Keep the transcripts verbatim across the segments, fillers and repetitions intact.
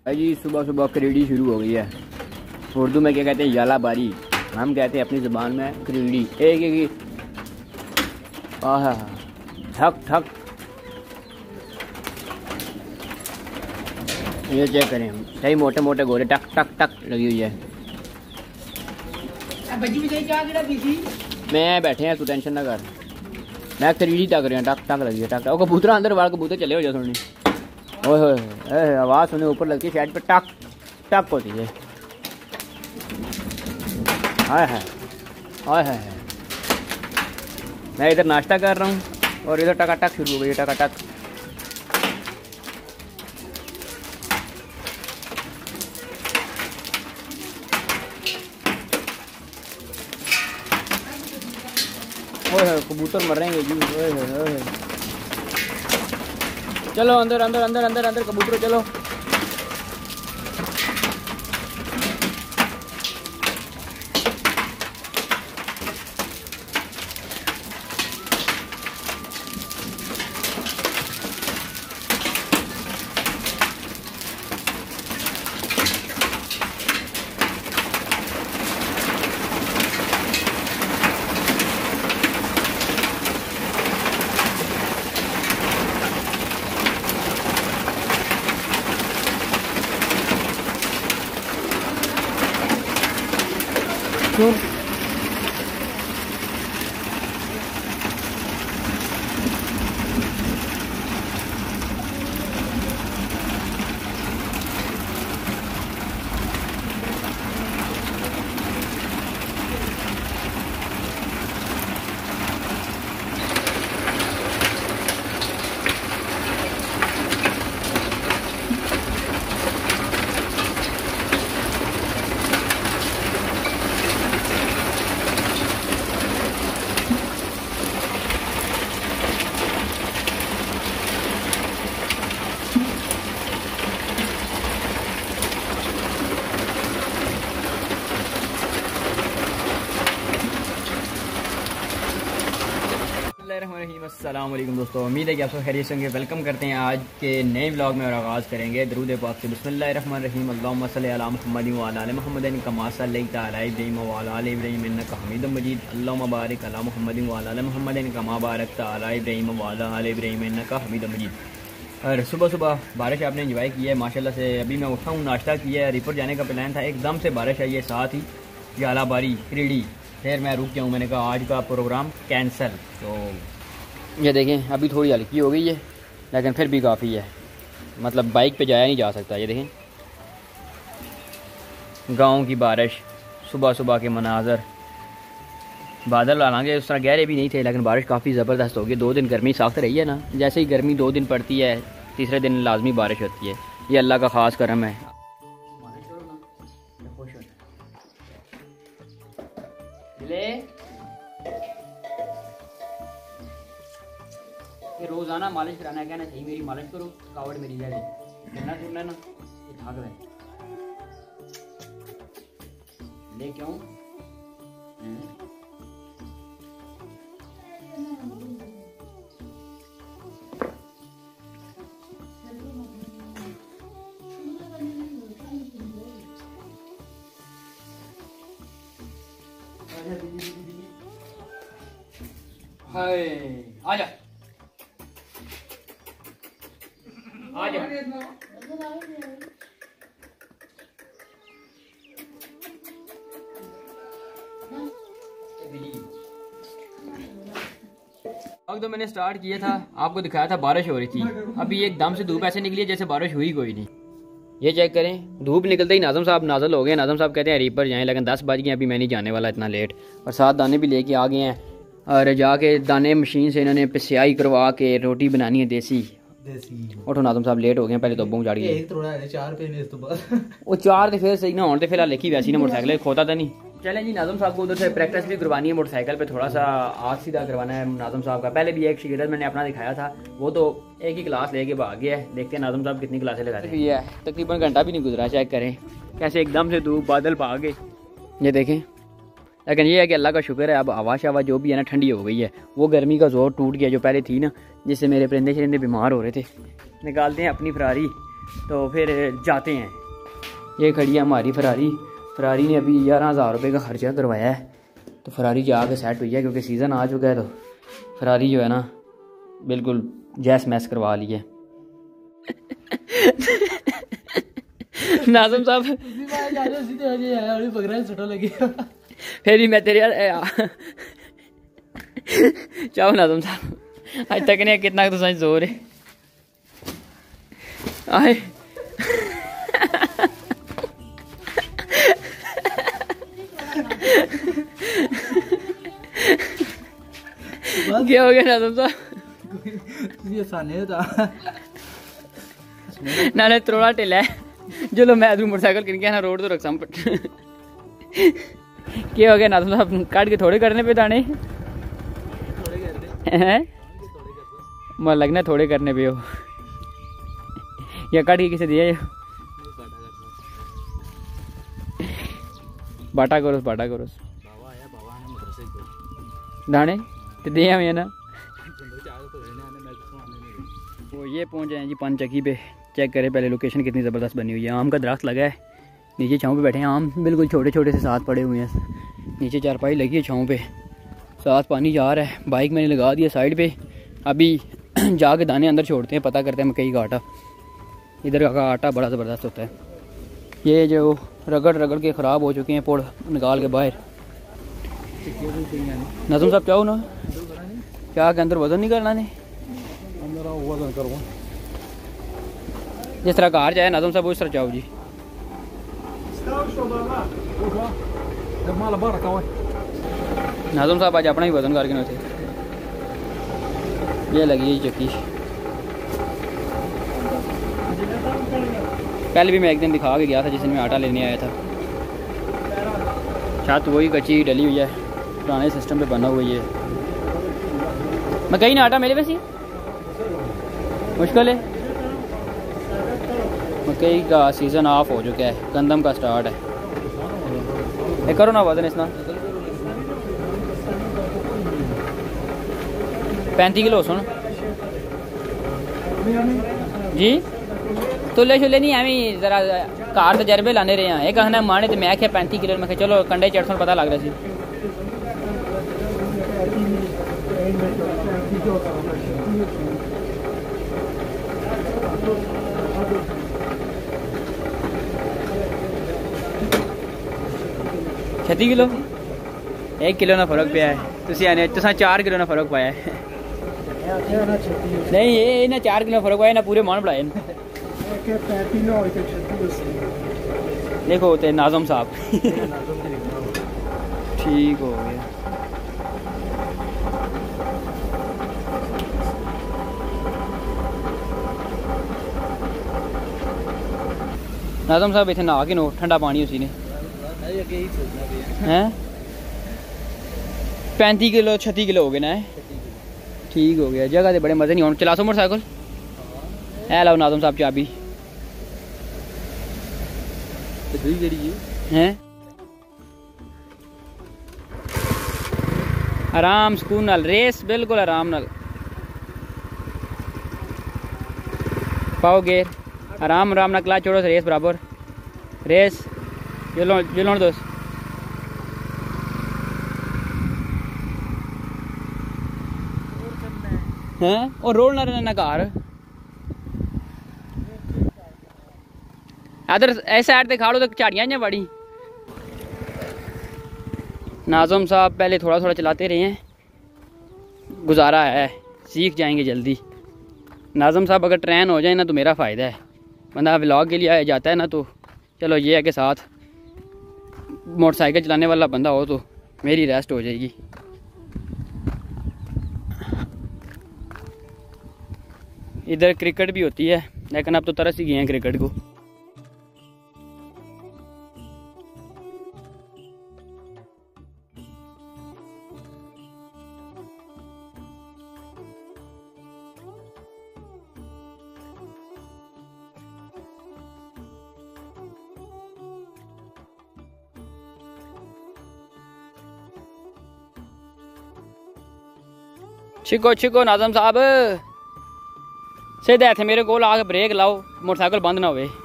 जी सुबह सुबह करीडी शुरू हो गई है। उर्दू में क्या कहते हैं, याला बारी। हम कहते हैं अपनी ज़बान में करीडी। एक एक आह ठक ठक। ये चेक करें, सही मोटे मोटे गोले टक टक टक लगी हुई है। मैं बैठे हैं, तू टेंशन ना कर। मैं करीडी तक रहे हैं, टक टक लगी है टक टक। कबूतर अंदर वाले कबूतर चले हो जाए सुननी। ओए होए आवाज़ सुने ऊपर लगती है, शायद पे टक टक होती है। हाय हाय हाय हाय। मैं इधर नाश्ता कर रहा हूँ और इधर टका टक शुरू हो गई है, टका टक। ओए कबूतर मर रहे हैं जी। ओए ओए चलो अंदर अंदर अंदर अंदर अंदर कबूतर चलो। क्यों अस्सलाम वालेकुम दोस्तों, उम्मीद है कि आप सब खैरियत से होंगे। वेलकम करते हैं आज के नए व्लॉग में और आगाज़ करेंगे दरूद पाक से। बिस्मिल्लाहिर्रहमानिर्रहीम। अल्लाहुम्मा सल्ली अला मुहम्मद व अला आलि मुहम्मद कमा सल्लैता अला इब्राहीम व अला आलि इब्राहीम इन्नका हमीदुम मजीद। अल्लाहुम्मा बारिक अला मुहम्मद व अला आलि मुहम्मद कमा बारकता अला इब्राहीम व अला आलि इब्राहीम इन्नका हमीदुम मजीद। और सुबह सुबह बारिश आपने एंजॉय की है माशाल्लाह से। अभी मैं उठा हूँ, नाश्ता किया है, रिपोर्ट जाने का प्लान था, एकदम से बारिश आई है, साथ ही याला बारी करीडी। फिर मैं रुक गया हूँ, मैंने कहा आज का प्रोग्राम कैंसल। तो ये देखें अभी थोड़ी हल्की हो गई है लेकिन फिर भी काफ़ी है, मतलब बाइक पे जाया नहीं जा सकता। ये देखें गांव की बारिश, सुबह सुबह के मनाजर। बादल हालांकि उस तरह गहरे भी नहीं थे लेकिन बारिश काफ़ी ज़बरदस्त हो गई। दो दिन गर्मी सख्त रही है ना, जैसे ही गर्मी दो दिन पड़ती है तीसरे दिन लाजमी बारिश होती है। ये अल्लाह का ख़ास करम है। रोज़ाना मालिश कराना है, कहना चाहिए मेरी मालिश करो, कावड़ मेरी जाए करना सुनना ना, ये थक रहे ले क्यों। हाय आजा आजा। अब तो मैंने स्टार्ट किया था, आपको दिखाया था बारिश हो रही थी, अभी एकदम से धूप ऐसे निकली है जैसे बारिश हुई कोई नहीं। ये चेक करें, धूप निकलते ही नाज़म साहब नाज़िल हो गए। नाज़म साहब कहते हैं रीपर जाएं, लेकिन दस बज गए, अभी मैं नहीं जाने वाला इतना लेट। और साथ दाने भी लेके आ गए हैं और जाके दाने मशीन से इन्होंने पिसाई करवा के रोटी बनानी है देसी। उठो नाज़म साहब लेट हो गए, पहले तो चाड़ गए वो चार तो फिर सही ना होने फिलहाल लेखी वैसी ना मोटरसाइकिल खोता था नहीं। चले जी, नाज़म साहब को उधर से प्रैक्टिस भी करवानी है मोटरसाइकिल पे, थोड़ा सा आग सीधा करवाना है नाज़म साहब का। पहले भी एक शिगिर्द मैंने अपना दिखाया था, वो तो एक ही क्लास लेके भाग गया है। देखते हैं नाज़म साहब कितनी क्लासें लगाते हैं। ये है तकरीबन घंटा भी नहीं गुजरा, चेक करें कैसे एकदम से धूप बादल भाग गए। ये देखें, लेकिन ये है कि अल्लाह का शुक्र है अब हवा शवा जो भी है ना ठंडी हो गई है। वो गर्मी का जोर टूट गया जो पहले थी ना, जिससे मेरे परिंदे शरिंदे बीमार हो रहे थे। निकालते हैं अपनी फरारी तो फिर जाते हैं। ये खड़ी है हमारी फरारी। फरारी ने अभी ग्यारह हज़ार रुपये का खर्चा करवाया है, तो फरारी जाके सेट हुई है क्योंकि सीज़न आ चुका है। तो फरारी जो है ना बिल्कुल जैस मैस करवा ली है। नाज़म साहब फिर भी मैं तेरे यार चाहो नाज़म साहब आज तक नहीं कितना तो सच जोर है आए क्या हो गया नाज़म साहब? नाले त्रोड़ा टिला है जो लो मैं मोटरसाइकिल किन गया ना रोड तो रखसा क्या हो गया नाज़म साहब? काट के थोड़े करने पे दाने हैं मैं लगना थोड़े करने पे हो या काट के किसे दिया बाटा करो बाटा करो दाने तो दिया मैं ना। वो ये पहुंच जाए जी पान चक्की पे। चेक करें पहले लोकेशन कितनी ज़बरदस्त बनी हुई है। आम का दरख्त लगा है, नीचे छाँव पे बैठे हैं। आम बिल्कुल छोटे छोटे से साथ पड़े हुए हैं, नीचे चारपाई लगी है छाँव पे, साथ पानी जा रहा है। बाइक मैंने लगा दिया साइड पे। अभी जाके दाने अंदर छोड़ते हैं, पता करते हैं मकई का आटा। इधर का आटा बड़ा ज़बरदस्त होता है। ये जो रगड़ रगड़ के ख़राब हो चुके हैं पोड़ निकाल के बाहर। नाज़म साहब चाहो ना क्या के अंदर वजन नहीं करना ने वजन करो जिस तरह कार जाए नाज़म साहब उस तरह चाहो जी। नाज़म साहब आज अपना ही वजन करके ना थे। ये लगी है चक्की। पहले भी मैं एक दिन दिखा के गया था जिसमें मैं आटा लेने आया था। छत वही कच्ची डली हुई है, पुराने सिस्टम पे बना हुआ है। मकई ना आटा मेरे वैसे मुश्किल है। मकई का सीज़न ऑफ हो चुका है, गंदम का स्टार्ट है। ये करो ना वजन इसना पैंतीस किलो सुन जी। तुले शुले नहीं एवं जरा कार तजर्बे लाने रहे हैं। एक कहना माने तो मैं क्या पैंतीस किलो मैं चलो कंडे चढ़ सुन पता लग रहा सी। छत्तीस किलो एक किलो ना फर्क पाया है। तुसी आने तुसा चार किलो ना फर्क पाया है। नहीं ये ना चार किलो फर्क पाया ना पूरे मान बढ़ाए। देखो होते नाज़म साहब ठीक हो गया। नाज़म साहब इतने नहा के नो ठंडा पानी उसी ने हैं पैंतीस किलो छत्तीस किलो हो गए ना। ठीक हो गया। जगह तो बड़े मजे नहीं होने। चला सो मोटरसाइकिल है लाओ नाज़म साहब चाबी हैं। आराम सुकून नाल रेस बिल्कुल आराम नाल पाओ गेर आराम आराम ना क्लच छोड़ो रेस बराबर रेस जो जो दोस्त हैं और रोड ना रहना घर इधर ऐसे साइड से खाड़ो तो झाड़ियाँ हैं बड़ी। नाज़म साहब पहले थोड़ा थोड़ा चलाते रहे हैं, गुजारा है, सीख जाएंगे जल्दी। नाज़म साहब अगर ट्रेन हो जाए ना तो मेरा फ़ायदा है। बंदा व्लॉग के लिए आया जाता है ना तो चलो ये है कि साथ मोटरसाइकिल चलाने वाला बंदा हो तो मेरी रेस्ट हो जाएगी। इधर क्रिकेट भी होती है लेकिन अब तो तरस ही गए हैं क्रिकेट को। छिको छिको नाज़म साहब सीधा इत्थे मेरे कोल आके ब्रेक लाओ, मोटरसाइकिल बंद ना होवे।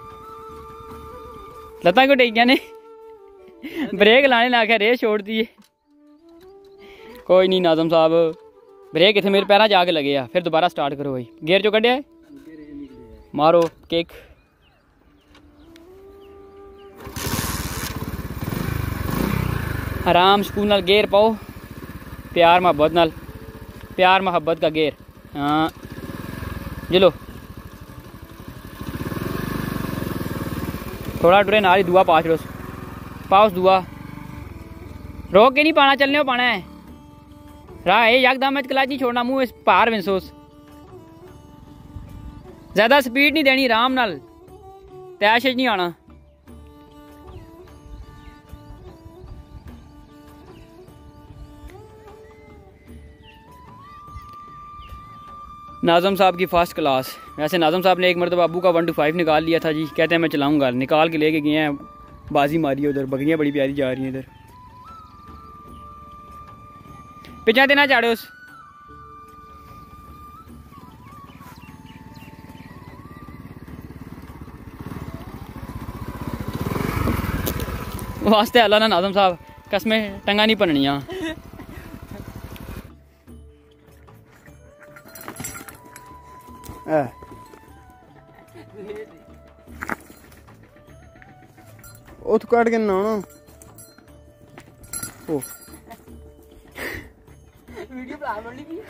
लत्तां क्यों टेकियां ने? ब्रेक लाने ने आख्या रेस छोड़ दी है। कोई नहीं नाज़म साहब, ब्रेक इत्थे मेरे पैरां जाके लगे आ, फिर दोबारा स्टार्ट करो भाई। गेयर चो कड्ढिया है, मारो किक। आराम सुकून नाल गेयर पाओ, प्यार मोहब्बत नाल, प्यार मोहब्बत का गेयर। हाँ चलो थोड़ा टुरे नाल ही दुआ पा छो, पाओ दुआ, रोक के नहीं पाना, चलने को पाना है। राह है यकदम क्लच नहीं छोड़ना, मुंह पार विंसोस। ज्यादा स्पीड नहीं देनी, आराम नाल, तैश नहीं आना। नाज़म साहब की फर्स्ट क्लास। वैसे नाज़म साहब ने एक मरतबा अबू का वन टू फाइव निकाल लिया था जी, कहते हैं मैं चलाऊंगा, निकाल के लेके गए हैं, बाजी मारी है उधर। बकरियां बड़ी प्यारी जा रही हैं इधर, पिछा देना चाड़ो उस वास्ते अल्लाह ना नाज़म साहब, कसमें टंगा नहीं भननियां। उत कट के ना ओ वीडियो बना ली भी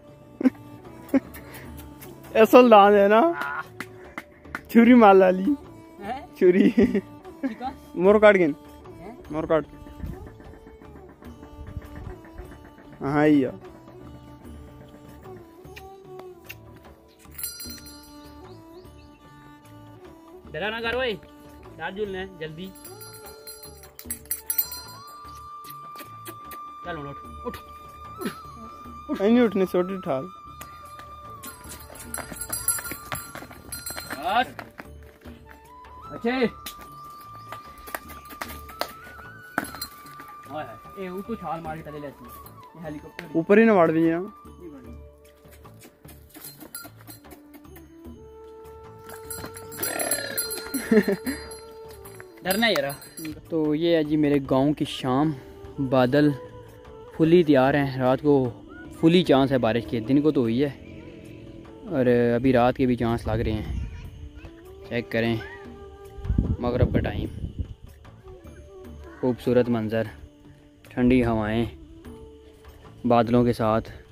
ऐसा लान है ना, छुरी मार ली छुरी मोर काट गए, मोर काट। हाँ या डरा ना करो, डर जुलना है जल्दी। चल उठ उठ नहीं उठने, छोटी ठाल। अच्छे ए वो तो छाल मार के चले लेती है हेलीकॉप्टर, ऊपर ही ना मार दी ना। डरना यार। तो ये है जी मेरे गांव की शाम, बादल फुली तैयार हैं, रात को फुली चांस है बारिश की, दिन को तो हुई है और अभी रात के भी चांस लग रहे हैं। चेक करें मगरिब का टाइम, खूबसूरत मंज़र, ठंडी हवाएं बादलों के साथ।